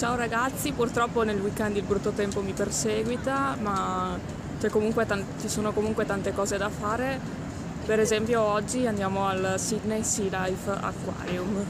Ciao ragazzi, purtroppo nel weekend il brutto tempo mi perseguita, ma ci sono comunque tante cose da fare. Per esempio oggi andiamo al Sydney Sea Life Aquarium.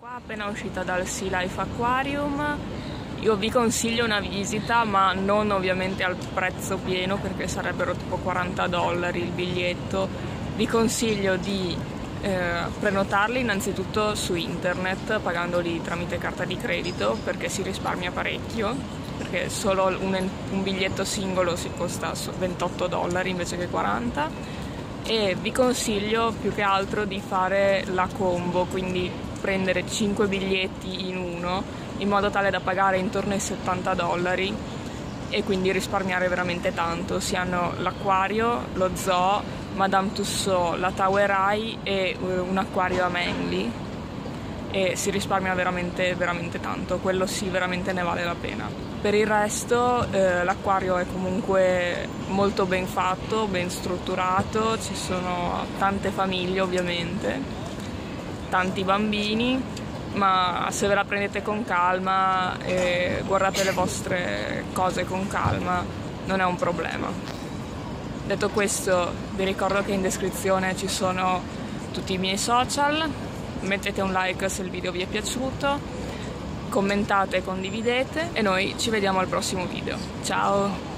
Qua appena uscita dal Sea Life Aquarium, io vi consiglio una visita, ma non ovviamente al prezzo pieno perché sarebbero tipo $40 il biglietto. Vi consiglio di prenotarli innanzitutto su internet pagandoli tramite carta di credito perché si risparmia parecchio, perché solo un biglietto singolo si costa $28 invece che 40. E vi consiglio più che altro di fare la combo, quindi prendere 5 biglietti in uno in modo tale da pagare intorno ai $70 e quindi risparmiare veramente tanto. Si hanno l'acquario, lo zoo, Madame Tussauds, la Tower Eye e un acquario a Manly e si risparmia veramente veramente tanto, quello sì veramente ne vale la pena. Per il resto l'acquario è comunque molto ben fatto, ben strutturato, ci sono tante famiglie ovviamente, tanti bambini, ma se ve la prendete con calma e guardate le vostre cose con calma non è un problema. Detto questo, vi ricordo che in descrizione ci sono tutti i miei social, mettete un like se il video vi è piaciuto, commentate e condividete e noi ci vediamo al prossimo video. Ciao!